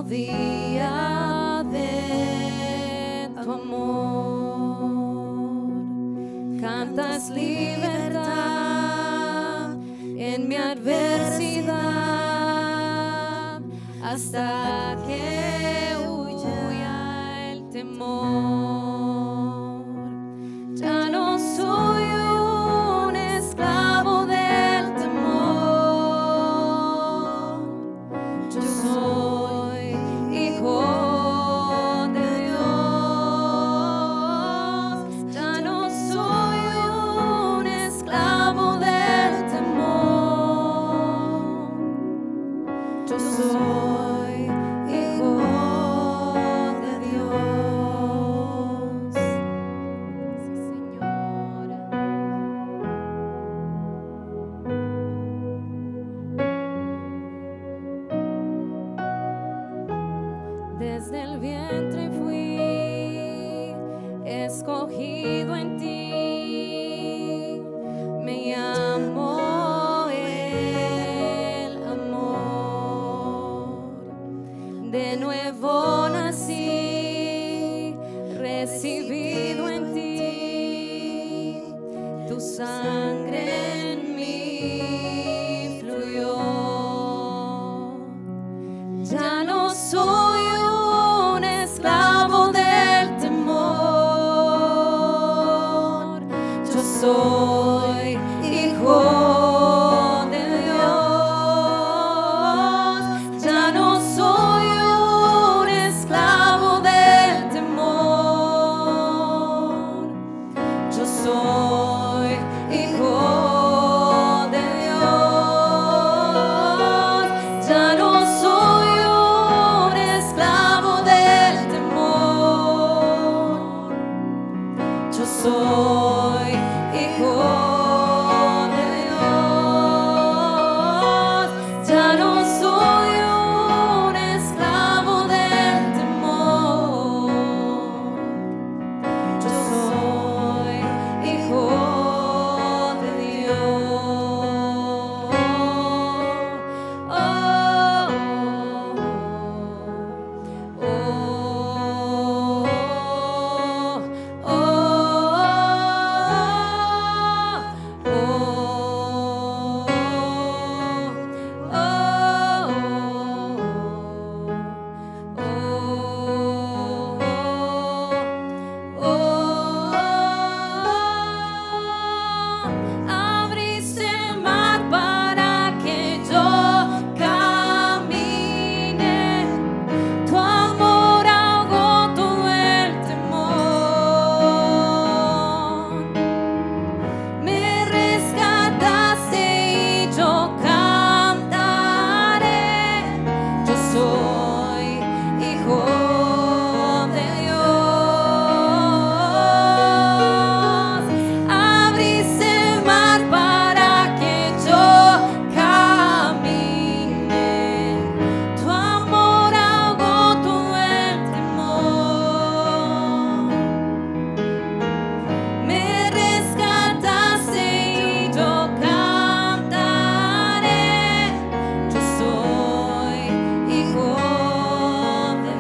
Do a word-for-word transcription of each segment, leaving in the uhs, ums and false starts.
día de tu amor. Cantas libertad en mi adversidad hasta que huya el temor. Ya no soy un esclavo del temor. Yo soy hijo de Dios. Ya no soy un esclavo del temor. Yo soy hijo de Dios. Sí, Señora. Desde el vientre fui escogido en ti, me llamó el amor. De nuevo nací, recibido en ti, tu sangre en mí fluyó. Ya no soy un esclavo del temor. Yo soy hijo de Dios. Ya no soy un esclavo del temor. Yo soy hijo de Dios. Ya no soy un esclavo del temor. Yo soy hijo de Dios. Ya no soy un esclavo del temor. Yo soy hijo de Dios. Oh, oh, oh, oh, abriste el mar para que yo camine. Tu amor ahogó todo el temor. Me rescataste y yo cantaré. Yo soy hijo de Dios. Abriste el mar para que yo camine. Tu amor ahogó todo el temor. Me rescataste y yo cantaré. Yo soy hijo de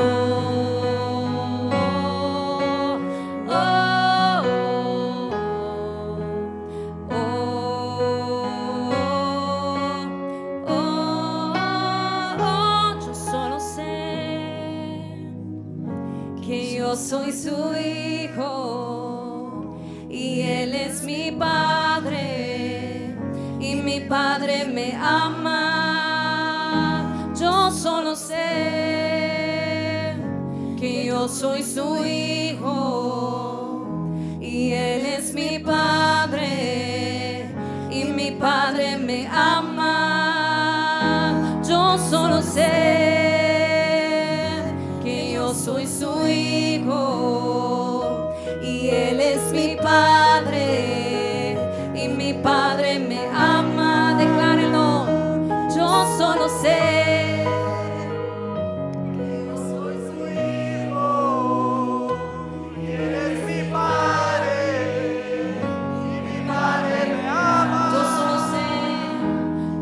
Dios. Oh, oh, oh, oh, yo solo sé que yo soy su hijo y él es mi padre y mi padre me ama. Yo solo sé que yo soy su hijo y él es mi padre y mi padre me ama. Yo solo sé que yo soy su hijo y él es mi padre y mi padre me ama. Declárenlo. Yo solo sé que yo soy su hijo y él es mi padre y mi padre me ama. Yo solo sé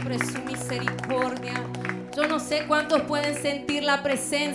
siempre su misericordia. Yo no sé cuántos pueden sentir la presencia